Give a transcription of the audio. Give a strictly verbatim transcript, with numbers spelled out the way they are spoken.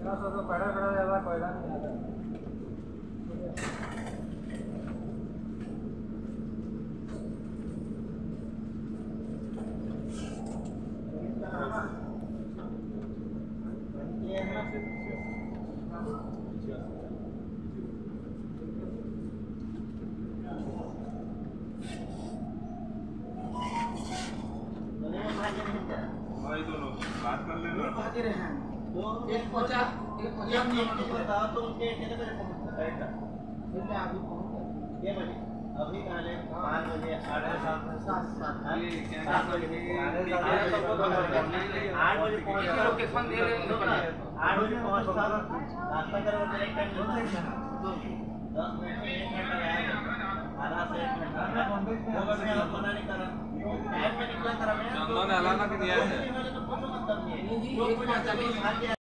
तो खड़ा खड़ा ज्यादा कोयला नहीं आता। ये है भाई दोनों बात कर लेना। बाकी रहे हैं तो एक पहुंचा एक पहुंचा नहीं बताओ तो उनके कितने बजे पहुंचता है? फिर मैं अभी पहुंच गया ये बजे अभी कहां पाँच बजे साढ़े सात सात सात ये क्या सात बजे आठ बजे पहुंच लोकेशन दे रहे हैं आठ बजे पहुंचता रास्ता करो डायरेक्ट टाइम दस मिनट में एक घंटा लगा आधा से एक घंटा वो बस मैं पता नहीं कर टाइम में निकला कर मैं चंदन अलाना भी दिया है। तो कुछ मतलब नहीं है जी एक